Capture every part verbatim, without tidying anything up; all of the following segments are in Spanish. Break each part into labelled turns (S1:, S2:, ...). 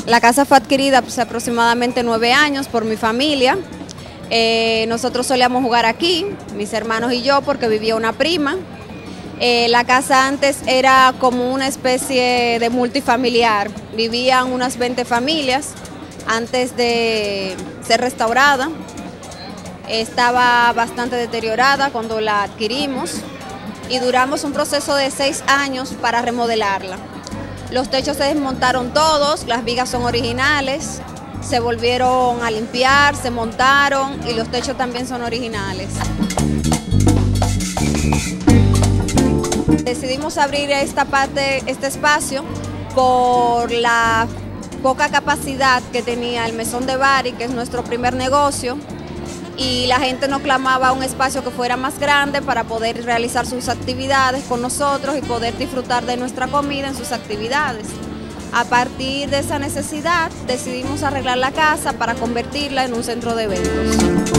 S1: La casa fue adquirida hace aproximadamente nueve años por mi familia. Eh, nosotros solíamos jugar aquí, mis hermanos y yo, porque vivía una prima. Eh, la casa antes era como una especie de multifamiliar, vivían unas veinte familias antes de ser restaurada. Estaba bastante deteriorada cuando la adquirimos y duramos un proceso de seis años para remodelarla. Los techos se desmontaron todos, las vigas son originales, se volvieron a limpiar, se montaron y los techos también son originales. Decidimos abrir esta parte, este espacio por la poca capacidad que tenía el Mesón de Bari, que es nuestro primer negocio, y la gente nos clamaba un espacio que fuera más grande para poder realizar sus actividades con nosotros y poder disfrutar de nuestra comida en sus actividades. A partir de esa necesidad decidimos arreglar la casa para convertirla en un centro de eventos.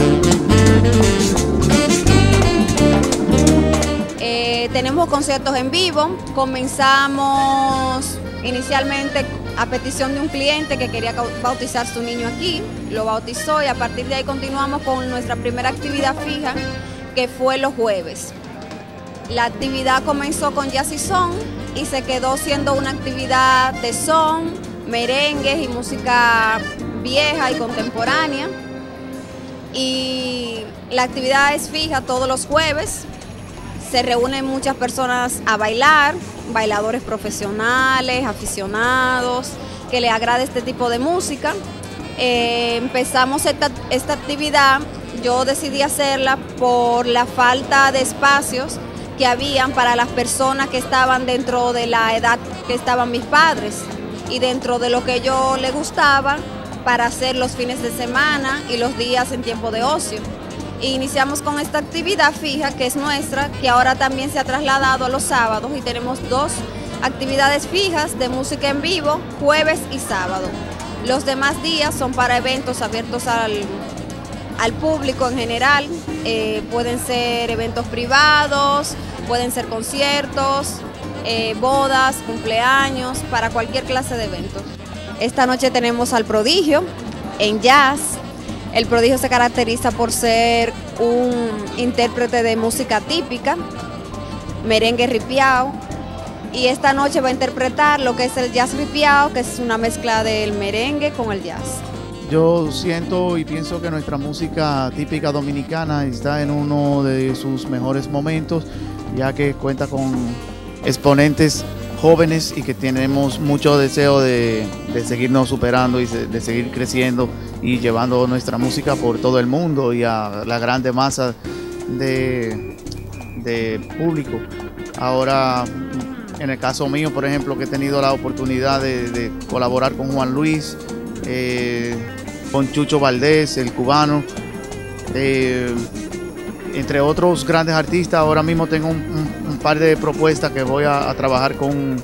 S1: Eh, tenemos conciertos en vivo, comenzamos inicialmente a petición de un cliente que quería bautizar su niño aquí, lo bautizó y a partir de ahí continuamos con nuestra primera actividad fija, que fue los jueves. La actividad comenzó con jazz y son y se quedó siendo una actividad de son, merengues y música vieja y contemporánea. Y la actividad es fija todos los jueves. Se reúnen muchas personas a bailar, bailadores profesionales, aficionados, que les agrade este tipo de música. Eh, empezamos esta, esta actividad, yo decidí hacerla por la falta de espacios que habían para las personas que estaban dentro de la edad que estaban mis padres y dentro de lo que yo les gustaba para hacer los fines de semana y los días en tiempo de ocio. Iniciamos con esta actividad fija que es nuestra, que ahora también se ha trasladado a los sábados y tenemos dos actividades fijas de música en vivo, jueves y sábado. Los demás días son para eventos abiertos al, al público en general, eh, pueden ser eventos privados, pueden ser conciertos, eh, bodas, cumpleaños, para cualquier clase de eventos. Esta noche tenemos al Prodigio en jazz. El Prodigio se caracteriza por ser un intérprete de música típica, merengue ripiao, y esta noche va a interpretar lo que es el jazz ripiao, que es una mezcla del merengue con el jazz.
S2: Yo siento y pienso que nuestra música típica dominicana está en uno de sus mejores momentos, ya que cuenta con exponentes jóvenes y que tenemos mucho deseo de, de seguirnos superando y de, de seguir creciendo y llevando nuestra música por todo el mundo y a la grande masa de, de público. Ahora, en el caso mío, por ejemplo, que he tenido la oportunidad de, de colaborar con Juan Luis, eh, con Chucho Valdés, el cubano, eh, entre otros grandes artistas. Ahora mismo tengo un, un, un par de propuestas que voy a, a trabajar con,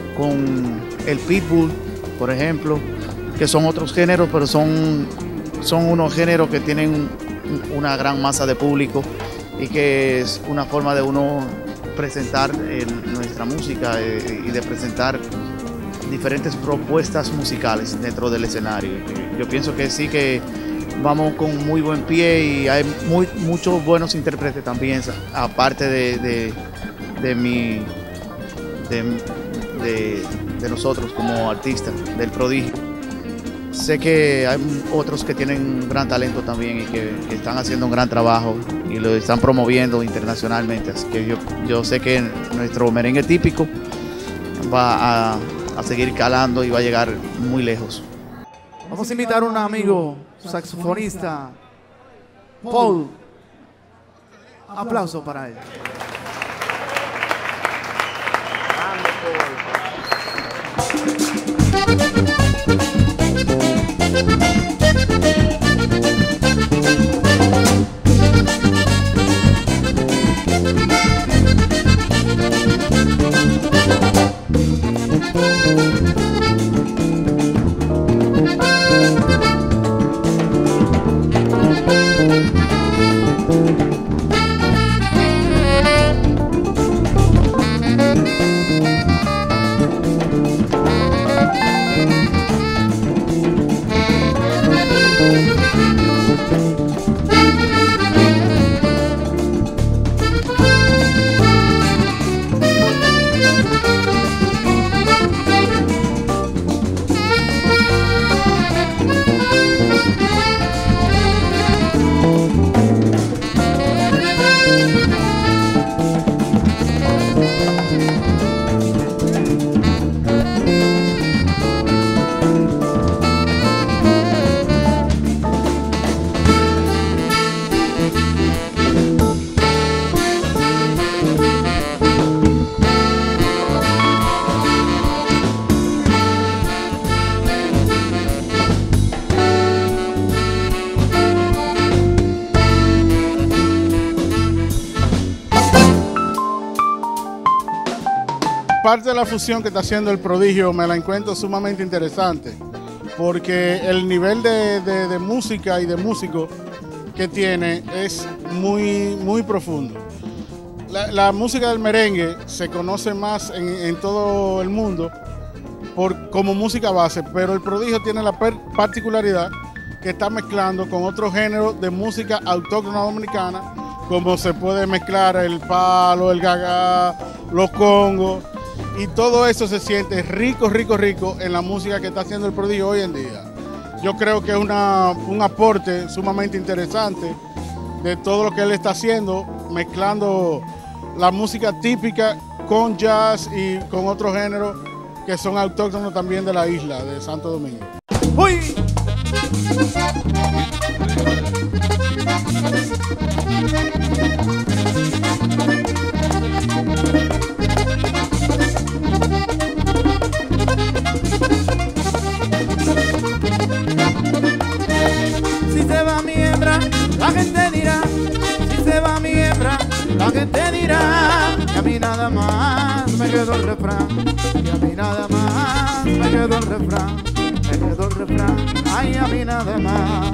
S2: con el Pitbull, por ejemplo, que son otros géneros, pero son, son unos géneros que tienen una gran masa de público y que es una forma de uno presentar eh, nuestra música eh, y de presentar diferentes propuestas musicales dentro del escenario. Yo pienso que sí, que vamos con muy buen pie y hay muy, muchos buenos intérpretes también, aparte de, de, de, mi, de, de, de nosotros como artistas del Prodigio. Sé que hay otros que tienen gran talento también y que, que están haciendo un gran trabajo y lo están promoviendo internacionalmente, así que yo, yo sé que nuestro merengue típico va a, a seguir calando y va a llegar muy lejos.
S3: Vamos a invitar a un amigo saxofonista, Paul. Aplauso para él.
S4: parte de la fusión que está haciendo el Prodigio me la encuentro sumamente interesante, porque el nivel de, de, de música y de músico que tiene es muy, muy profundo. La, la música del merengue se conoce más en, en todo el mundo por, como música base, pero el Prodigio tiene la per, particularidad que está mezclando con otro género de música autóctona dominicana, como se puede mezclar el palo, el gagá, los congos, y todo eso se siente rico, rico, rico en la música que está haciendo el Prodigio hoy en día. Yo creo que es una, un aporte sumamente interesante de todo lo que él está haciendo, mezclando la música típica con jazz y con otros géneros que son autóctonos también de la isla de Santo Domingo.
S3: ¡Uy! Si se va mi hembra, la gente dirá. Si se va mi hembra, la gente dirá. Y a mí nada más me quedó el refrán. Y a mí nada más me quedó el refrán. Me quedó el refrán. Ay, a mí nada más.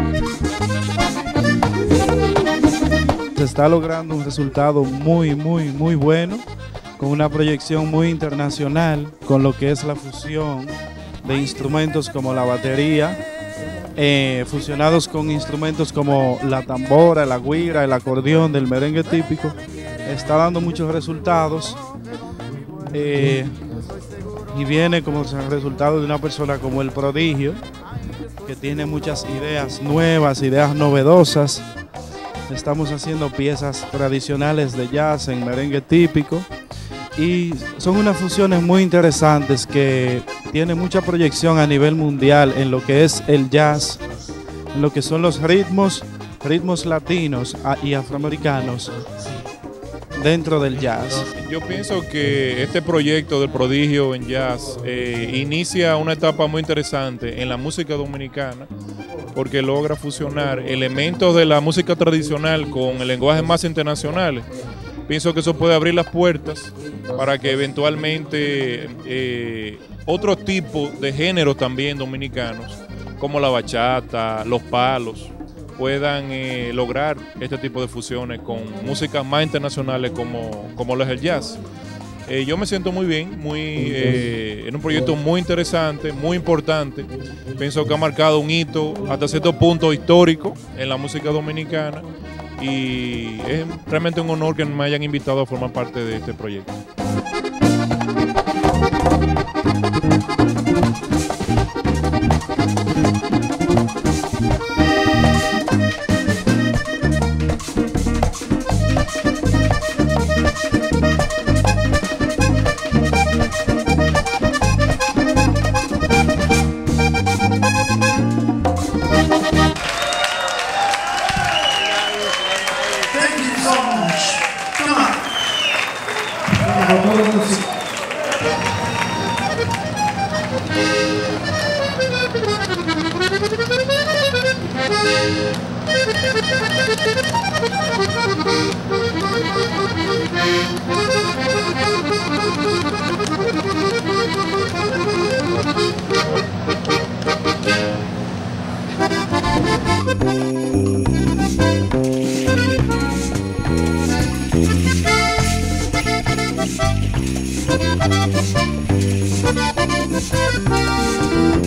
S5: Se está logrando un resultado muy, muy, muy bueno, con una proyección muy internacional, con lo que es la fusión de instrumentos como la batería, eh, fusionados con instrumentos como la tambora, la güira, el acordeón del merengue típico. Está dando muchos resultados eh, y viene como resultado de una persona como el Prodigio, que tiene muchas ideas nuevas, ideas novedosas. Estamos haciendo piezas tradicionales de jazz en merengue típico y son unas fusiones muy interesantes que tienen mucha proyección a nivel mundial en lo que es el jazz, en lo que son los ritmos, ritmos latinos y afroamericanos dentro del jazz.
S6: Yo pienso que este proyecto del Prodigio en jazz eh, inicia una etapa muy interesante en la música dominicana, porque logra fusionar elementos de la música tradicional con el lenguaje más internacional. Pienso que eso puede abrir las puertas para que eventualmente eh, otro tipo de géneros también dominicanos, como la bachata, los palos, puedan eh, lograr este tipo de fusiones con músicas más internacionales como, como lo es el jazz. Eh, yo me siento muy bien, muy, eh, en un proyecto muy interesante, muy importante. Pienso que ha marcado un hito hasta cierto punto histórico en la música dominicana y es realmente un honor que me hayan invitado a formar parte de este proyecto.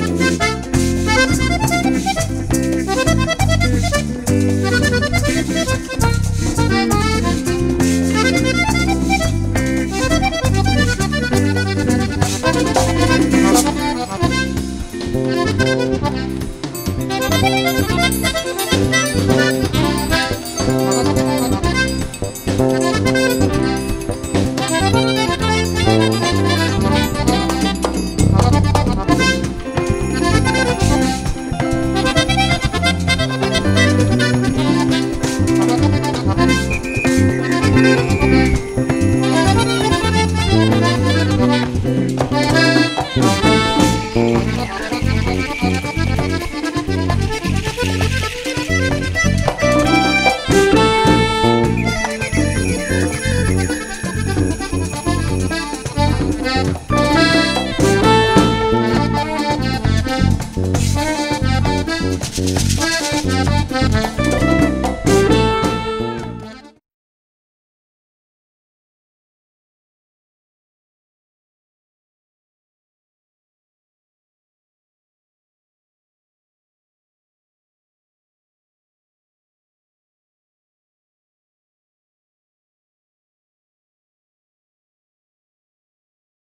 S7: Thank you.
S3: Thank you.